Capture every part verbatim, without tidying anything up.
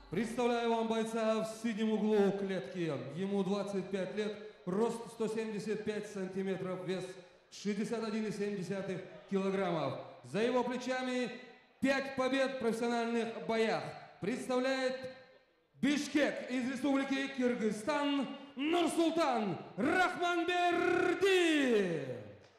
Представляю вам бойца в синем углу клетки. Ему двадцать пять лет, рост сто семьдесят пять сантиметров, вес шестьдесят один и семь десятых килограммов. За его плечами пять побед в профессиональных боях. Представляет Бишкек из Республики Кыргызстан Нурсултан Рахманберди.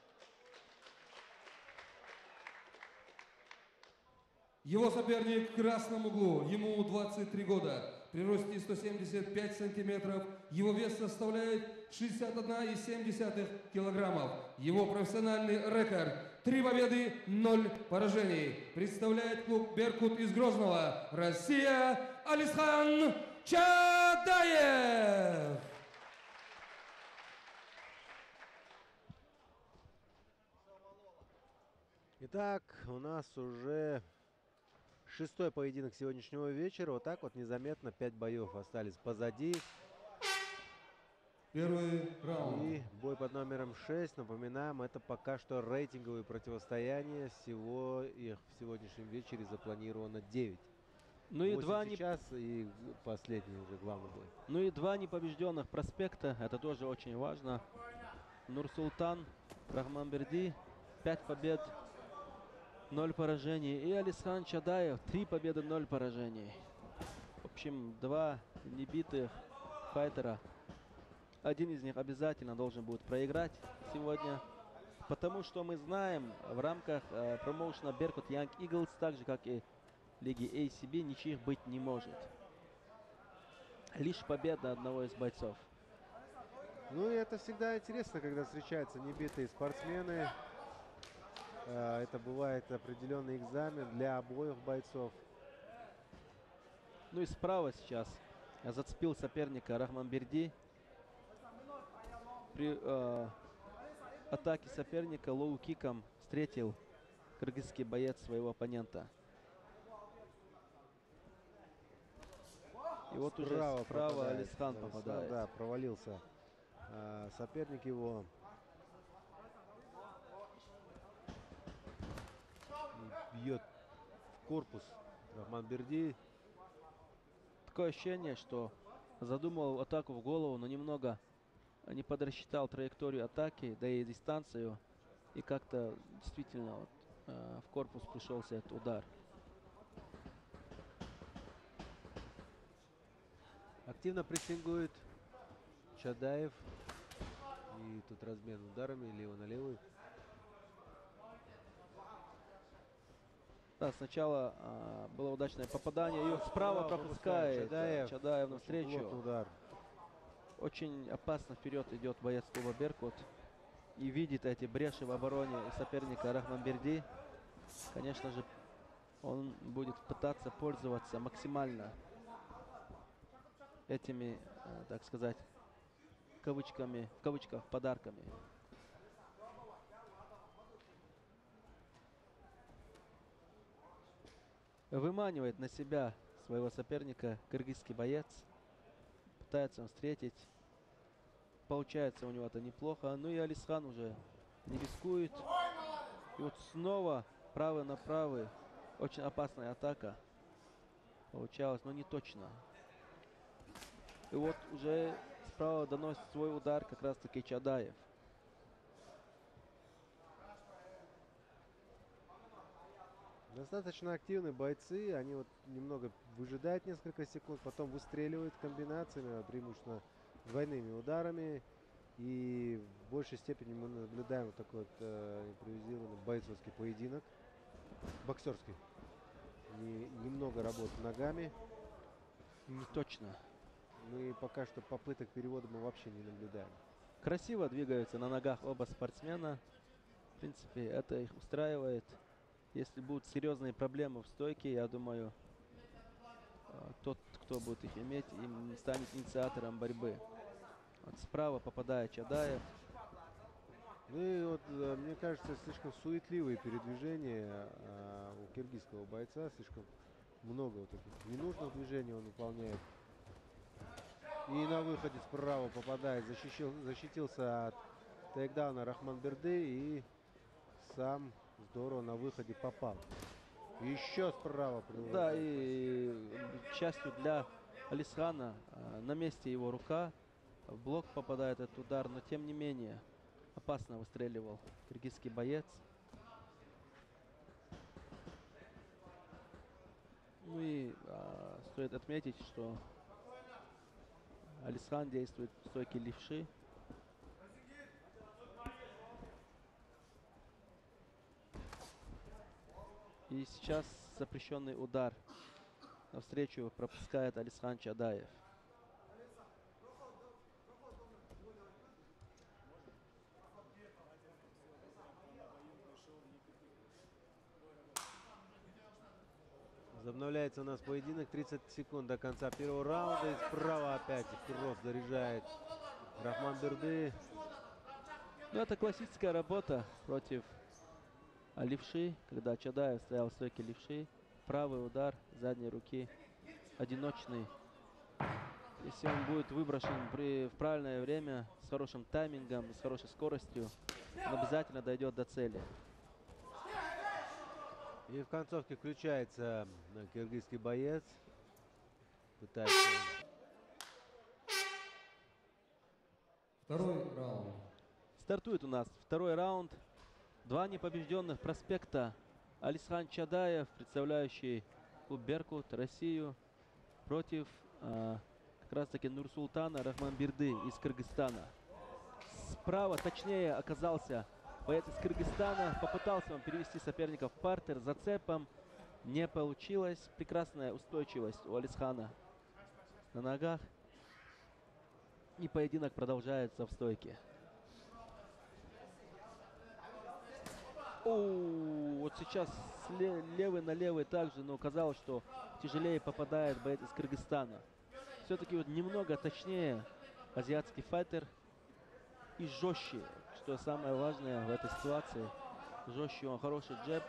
Его соперник в красном углу, ему двадцать три года, при росте сто семьдесят пять сантиметров, его вес составляет шестьдесят один и семь десятых килограммов. Его профессиональный рекорд – три победы, ноль поражений. Представляет клуб «Беркут» из Грозного, Россия, Алисхан Чадаев. Итак, у нас уже шестой поединок сегодняшнего вечера. Вот так вот незаметно пять боев остались позади. Первый раунд. И бой под номером шесть. Напоминаем, это пока что рейтинговые противостояния. Всего их в сегодняшнем вечере запланировано девять. Ну и два не... сейчас и последний уже главный бой. Ну и два непобежденных проспекта. Это тоже очень важно. Нурсултан Рахманберди. Пять побед, ноль поражений. И Алисхан Чадаев. Три победы, ноль поражений. В общем, два небитых файтера. Один из них обязательно должен будет проиграть сегодня. Потому что мы знаем, в рамках э, промоушена Беркут Young Eagles, так же как и лиги эй си би, ничьих быть не может. Лишь победа одного из бойцов. Ну и это всегда интересно, когда встречаются небитые спортсмены. Э, это бывает определенный экзамен для обоих бойцов. Ну и справа сейчас зацепил соперника Рахманберди. При э, атаке соперника лоу-киком встретил кыргызский боец своего оппонента. И вот справа уже справа попадает, Алисхан Алисхан, попадает. Да, провалился э, соперник его. И бьет в корпус Рахманберди. Такое ощущение, что задумал атаку в голову, но немного не подрасчитал траекторию атаки, да и дистанцию. И как-то действительно вот, э, в корпус пришелся этот удар. Активно прессингует Чадаев. И тут размен ударами лево на левый. Да, сначала э, было удачное попадание. И справа Справа пропускает Чадаев. Чадаев навстречу. Удар. Очень опасно вперед идет боец клуба Беркут. И видит эти бреши в обороне соперника Рахманберди. Конечно же, он будет пытаться пользоваться максимально этими, э, так сказать, кавычками, в кавычках, подарками. Выманивает на себя своего соперника кыргызский боец. Пытается он встретить. Получается у него это неплохо. Ну и Алисхан уже не рискует. И вот снова правый на правый. Очень опасная атака. Получалось, но не точно. И вот уже справа доносит свой удар как раз таки Чадаев. Достаточно активные бойцы, они вот немного выжидают несколько секунд, потом выстреливают комбинациями, преимущественно двойными ударами. И в большей степени мы наблюдаем вот такой вот э, импровизированный бойцовский поединок, боксерский. Не, немного работы ногами. Не точно. Мы пока что попыток перевода мы вообще не наблюдаем. Красиво двигаются на ногах оба спортсмена. В принципе, это их устраивает. Если будут серьезные проблемы в стойке, я думаю, тот, кто будет их иметь, им станет инициатором борьбы. Вот справа попадает Чадаев. Ну и вот, мне кажется, слишком суетливые передвижения а, у киргизского бойца. Слишком много вот таких ненужных движений он выполняет. И на выходе справа попадает, защищил, защитился от тейкдауна Рахманберди и сам здорово на выходе попал. Еще справа приложил. Да, и к счастью для Алисхана, а, на месте его рука. В блок попадает этот удар, но тем не менее опасно выстреливал киргизский боец. Ну и а, стоит отметить, что Алисхан действует в стойке левши. И сейчас запрещенный удар навстречу пропускает Алисхан Чадаев. Возобновляется у нас поединок. тридцать секунд до конца первого раунда. И справа опять кросс заряжает Рахманберды. Ну, это классическая работа против а, левши, когда Чадаев стоял в стойке левши. Правый удар задней руки, одиночный. Если он будет выброшен при, в правильное время, с хорошим таймингом, с хорошей скоростью, он обязательно дойдет до цели. И в концовке включается э, киргизский боец. Пытается... Второй раунд. Стартует у нас второй раунд. Два непобежденных проспекта. Алисхан Чадаев, представляющий клуб Беркут, Россию, против а, как раз таки Нурсултана Рахманберды из Кыргызстана. Справа точнее оказался боец из Кыргызстана. Попытался он перевести соперника в партер зацепом. Не получилось. Прекрасная устойчивость у Алисхана на ногах. И поединок продолжается в стойке. О, вот сейчас левый на левый также, но казалось, что тяжелее попадает боец из Кыргызстана. Все-таки вот немного точнее азиатский файтер и жестче, что самое важное в этой ситуации. Жестче он, хороший джеб.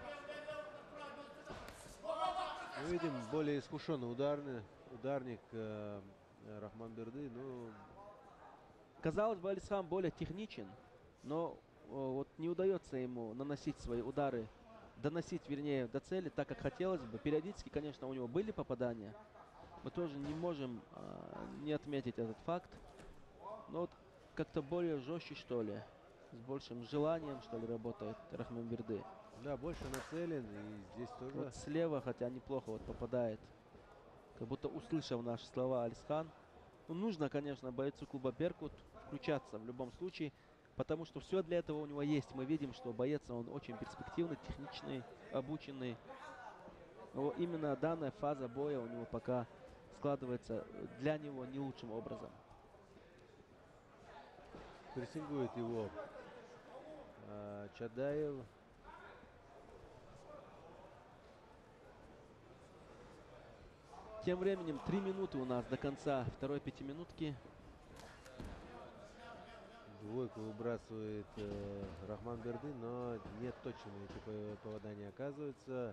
Мы видим более искушенный ударный, ударник э, Рахманберды. Ну... Казалось бы, Алисхан более техничен, но о, вот не удается ему наносить свои удары, доносить, вернее, до цели так, как хотелось бы. Периодически, конечно, у него были попадания. Мы тоже не можем а, не отметить этот факт. Но вот как-то более жестче, что ли, с большим желанием, что ли, работает Рахманберды. Да, больше нацелен, и здесь тоже... Вот слева, хотя неплохо вот попадает, как будто услышав наши слова Алисхан. Ну, нужно, конечно, бойцу клуба Беркут включаться в любом случае, потому что все для этого у него есть. Мы видим, что боец, он очень перспективный, техничный, обученный. Но именно данная фаза боя у него пока складывается для него не лучшим образом. Прессингует его э, Чадаев. Тем временем три минуты у нас до конца второй пятиминутки. Двойку выбрасывает э, Рахманберды, но нет точными эти попадания оказываются.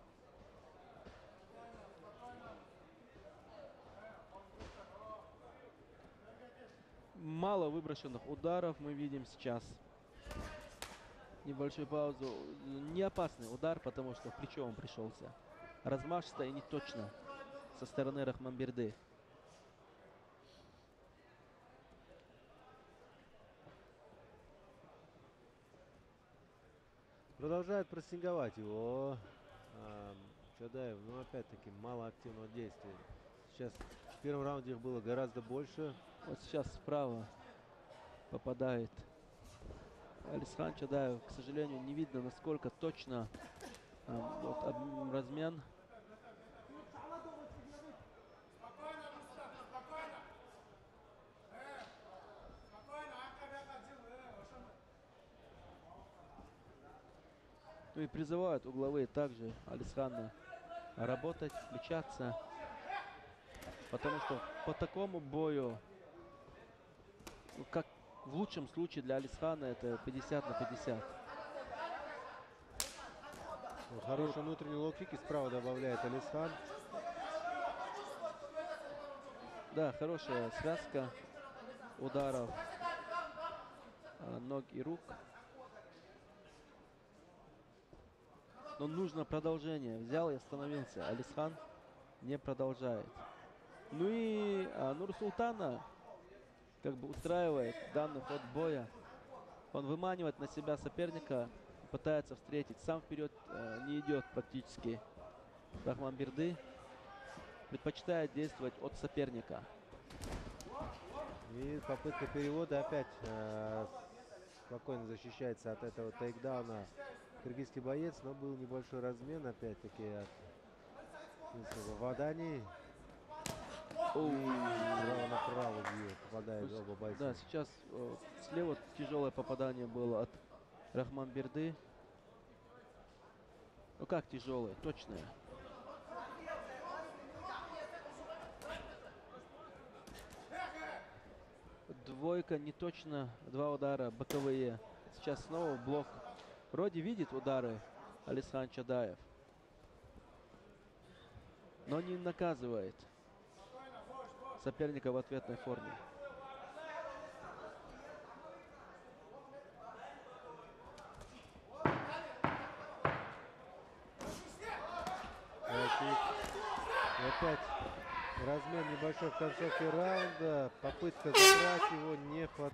Мало выброшенных ударов мы видим сейчас. Небольшую паузу. Не опасный удар, потому что в плечо он пришелся. Размашисто и не точно со стороны Рахманберды. Продолжает прессинговать его э, Чадаев, но опять-таки мало активного действия. Сейчас в первом раунде их было гораздо больше. Вот сейчас справа попадает Алисхан Чадаев. К сожалению, не видно, насколько точно э, вот, об, размен. Ну и призывают угловые также Алисхана работать, включаться. Потому что по такому бою, ну, как в лучшем случае для Алисхана, это пятьдесят на пятьдесят. Вот хороший внутренний лоу-кик, и справа добавляет Алисхан. Да, хорошая связка ударов ног и рук. Но нужно продолжение. Взял и остановился. Алисхан не продолжает. Ну и а, Нурсултана как бы устраивает данный ход боя. Он выманивает на себя соперника, пытается встретить. Сам вперед э, не идет практически. Рахманберды предпочитает действовать от соперника. И попытка перевода опять э, спокойно защищается от этого тейкдауна кыргызский боец, но был небольшой размен опять-таки от Ваданий. Право направо бьет, попадает оба бойца. Да, сейчас э, слева тяжелое попадание было от Рахманберды. Ну как тяжелое? Точное. Двойка не точно, два удара боковые. Сейчас снова блок. Вроде видит удары Алисхан Чадаев, но не наказывает соперника в ответной форме. И опять размен небольшой в концовке раунда. Попытка забрать его не хватает.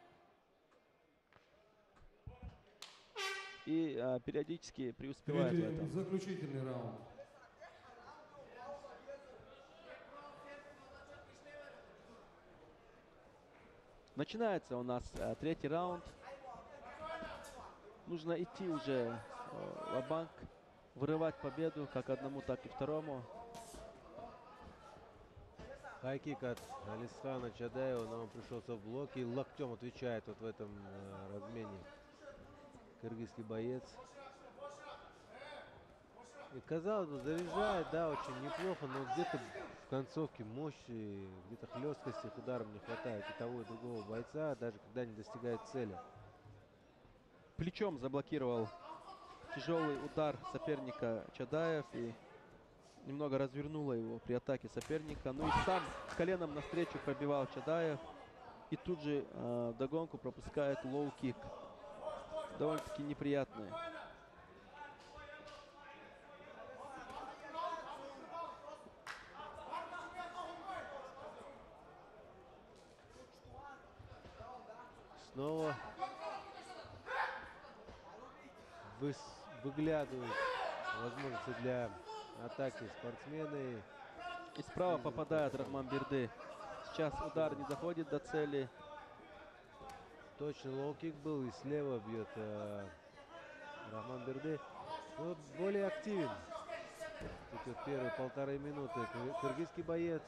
И а, периодически преуспевает в этом. Заключительный раунд. Начинается у нас а, третий раунд. Нужно идти уже а, ва-банк, вырывать победу как одному, так и второму. Хайкик от Алисхана Чадаева, но он пришелся в блок и локтем отвечает вот в этом э, размене кыргызский боец. И казалось бы, заряжает, да, очень неплохо, но где-то в концовке мощи, где-то хлесткости к ударам не хватает и того, и другого бойца, даже когда не достигает цели. Плечом заблокировал тяжелый удар соперника Чадаев и немного развернуло его при атаке соперника. Ну и сам коленом навстречу пробивал Чадаев. И тут же э, вдогонку пропускает лоу-кик. Довольно-таки неприятный. Снова выс выглядывают возможности для атаки спортсмены. И справа попадает Рахманберды. Сейчас удар не доходит до цели. Точно лоу-кик был, и слева бьет э, Рахманберды. Но более активен. Тут вот первые полторы минуты кыргызский боец.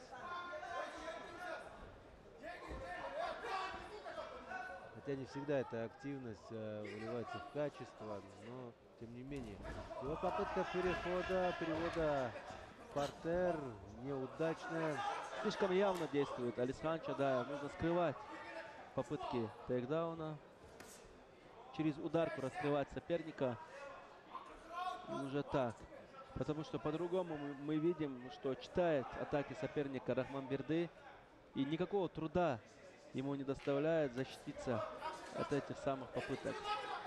Хотя не всегда эта активность э, выливается в качество, но тем не менее. Его попытка перехода, перевода в партер неудачная. Слишком явно действует Алисхан Чадаев. Нужно скрывать попытки тейкдауна. Через ударку раскрывать соперника. И уже так. Потому что по-другому мы, мы видим, что читает атаки соперника Рахманберды. И никакого труда ему не доставляет защититься от этих самых попыток.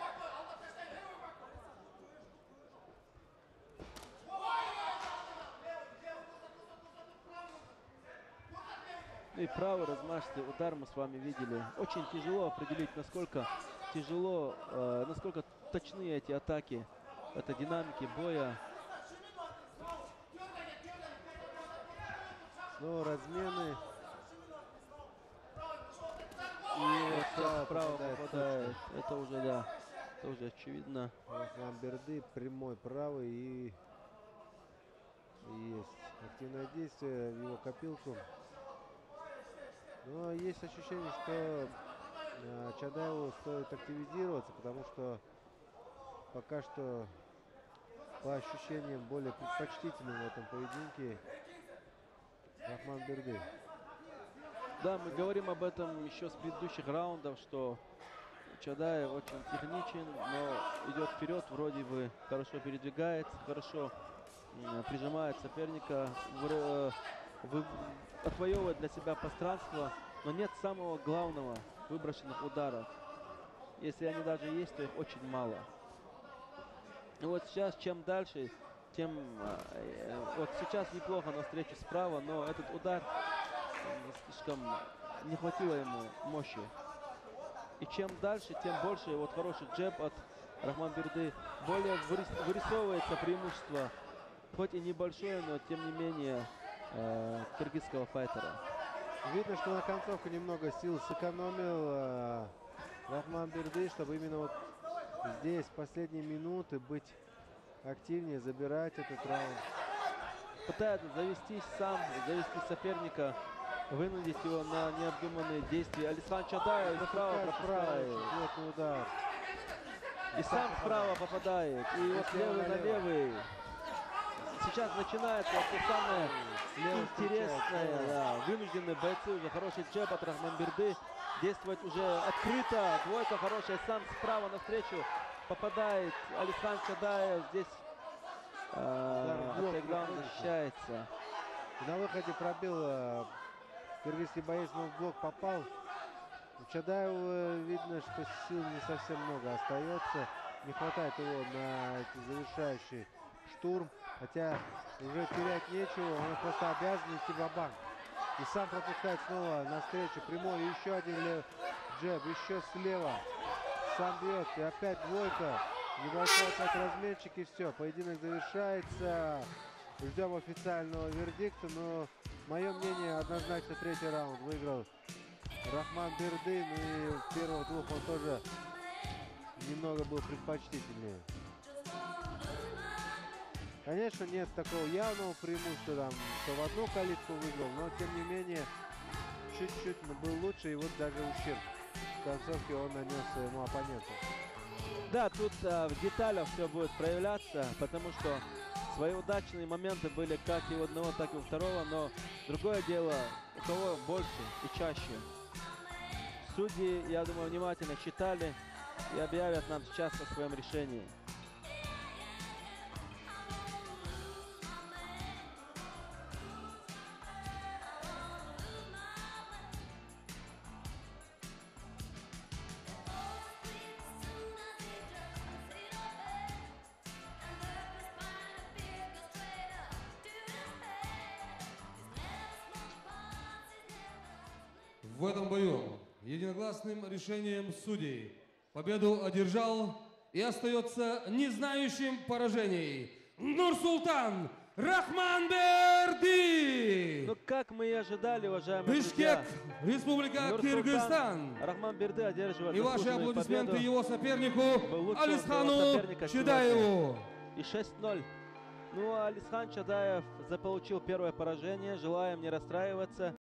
И правый размашистый удар мы с вами видели. Очень тяжело определить, насколько тяжело, э, насколько точны эти атаки. Это динамики боя. Снова размены. И вот справа справа попадает попадает. Это уже, да, это уже очевидно. Рахманберды прямой правый, и, и есть активное действие в его копилку. Но есть ощущение, что э, Чадаеву стоит активизироваться, потому что пока что по ощущениям более предпочтительным в этом поединке Рахманберды. Да, мы говорим об этом еще с предыдущих раундов, что Чадаев очень техничен, но идет вперед, вроде бы хорошо передвигается, хорошо э, прижимает соперника, в, в, отвоевывает для себя пространство, но нет самого главного выброшенных ударов. Если они даже есть, то их очень мало. И вот сейчас, чем дальше, тем... а, э, вот сейчас неплохо на встречу справа, но этот удар м, слишком не хватило ему мощи. И чем дальше, тем больше вот хороший джеб от Рахманберды. Более вырис- вырисовывается преимущество, хоть и небольшое, но тем не менее э, киргизского файтера. Видно, что на концовку немного сил сэкономил э, Рахманберды, чтобы именно вот здесь, в последние минуты, быть активнее, забирать этот раунд. Пытается завестись сам, завести соперника, вынудить его на необдуманные действия. Алисхан Чадаев справа пропускает. Плотный удар. И сам справа попадает. И вот слева левый на налево. левый. Сейчас начинается то самое Слева интересное. встречает, Да, вынужденные бойцы, уже хороший джеб от Рахманберды. Действовать уже открыто. Двойка хорошая. Сам справа навстречу попадает Алисхан Чадаев. Здесь э, в блок тейкдаун приходится. защищается. На выходе пробил э, киргизский боец, но в блок попал. У Чадаева видно, что сил не совсем много остается. Не хватает его на эти завершающий штурм. Хотя уже терять нечего, он просто обязан идти ва-банк. И сам пропускает снова навстречу прямой. И еще один лев, джеб, еще слева. Сам бьет. И опять двойка. Небольшой опять разменчик, и все. Поединок завершается. Ждем официального вердикта, но мое мнение, однозначно третий раунд выиграл Рахманберды. Ну и в первых двух он тоже немного был предпочтительнее. Конечно, нет такого явного преимущества, там, что в одну калитку выиграл, но тем не менее чуть-чуть был лучше, и вот даже ущерб в концовке он нанес своему оппоненту. Да, тут а, в деталях все будет проявляться, потому что свои удачные моменты были как и у одного, так и у второго, но другое дело, у кого больше и чаще. Судьи, я думаю, внимательно читали и объявят нам сейчас о своем решении. В этом бою единогласным решением судей победу одержал и остается не знающим поражений Нурсултан Рахманберди. Ну, как мы и ожидали, уважаемые Бишкек, друзья, Республика Нурсултан Кыргызстан. Рахманберды одерживает И ваши заслуженную аплодисменты победу. его сопернику Был лучшим Алисхану своего соперника Чадаеву. И шесть ноль. Ну, а Алисхан Чадаев заполучил первое поражение. Желаем не расстраиваться.